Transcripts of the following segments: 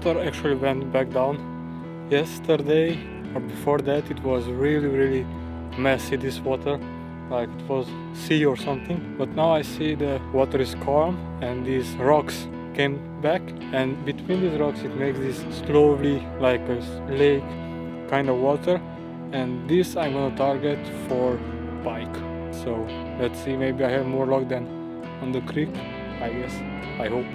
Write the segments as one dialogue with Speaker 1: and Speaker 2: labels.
Speaker 1: water actually went back down. Yesterday or before that it was really messy, this water, like it was sea or something, but now I see the water is calm and these rocks came back, and between these rocks it makes this slowly like a lake kind of water, and this I'm gonna target for pike. So let's see, maybe I have more luck than on the creek, I guess, I hope.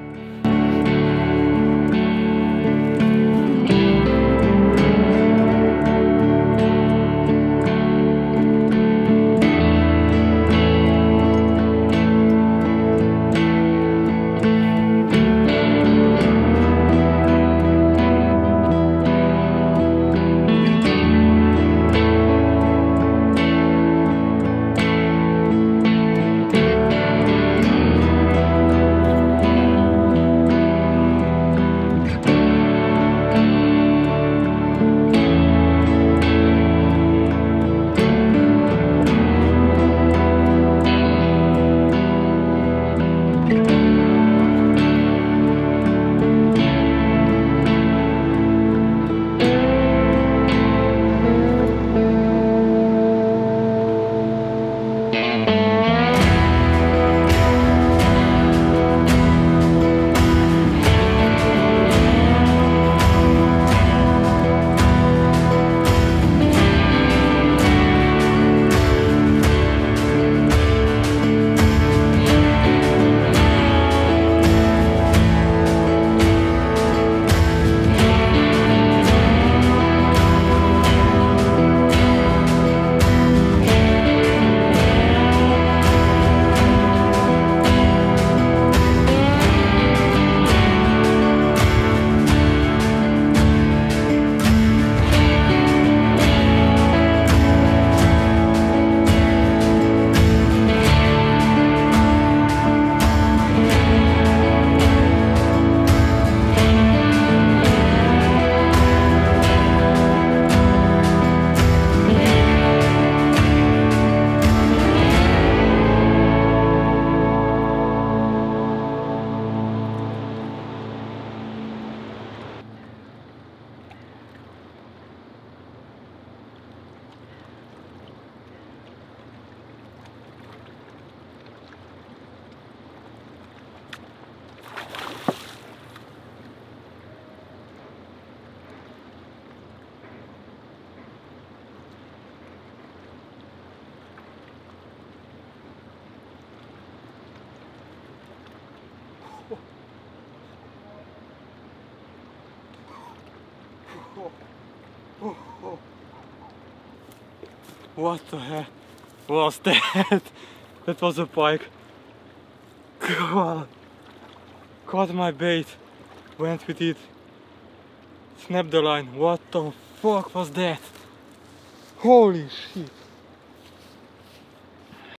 Speaker 1: What the heck was that? That was a pike. God. Caught my bait. Went with it. Snapped the line. What the fuck was that? Holy shit.